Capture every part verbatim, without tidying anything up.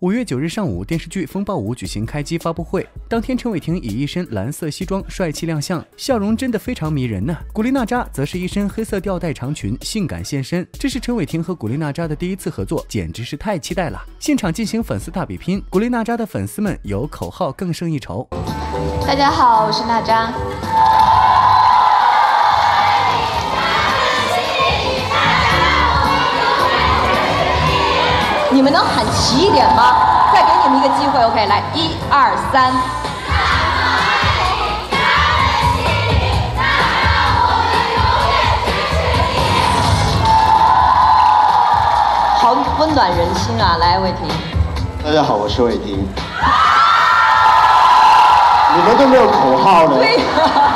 五月九日上午，电视剧《风暴五》举行开机发布会。当天，陈伟霆以一身蓝色西装帅气亮相，笑容真的非常迷人呢。古力娜扎则是一身黑色吊带长裙，性感现身。这是陈伟霆和古力娜扎的第一次合作，简直是太期待了。现场进行粉丝大比拼，古力娜扎的粉丝们有口号更胜一筹。 大家好，我是娜扎。你们能喊齐一点吗？再给你们一个机会 ，OK， 来，一二三。好温暖人心啊！来，伟霆。 大家好，我是伟霆。你们都没有口号呢？ 对呀。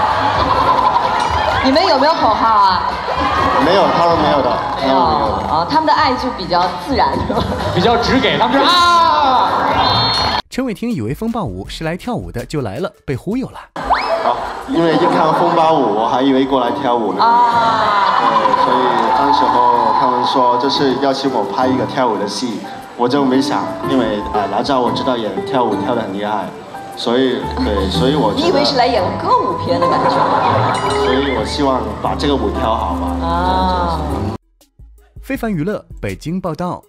你们有没有口号啊？ 没有，他们没有的。 没有啊，他们的爱就比较自然， 比较直给，他们是啊。 陈伟霆以为风暴五是来跳舞的，就来了，被忽悠了。 好，因为一看风暴舞，我还以为过来跳舞呢。啊。对，所以当时候他们说就是邀请我拍一个跳舞的戏，我就没想，因为啊，哪吒我知道演跳舞跳得很厉害。所以，对，所以我你以为是来演歌舞片的感觉？ 所以我希望把这个舞跳好吧。啊。 非凡娱乐北京报道。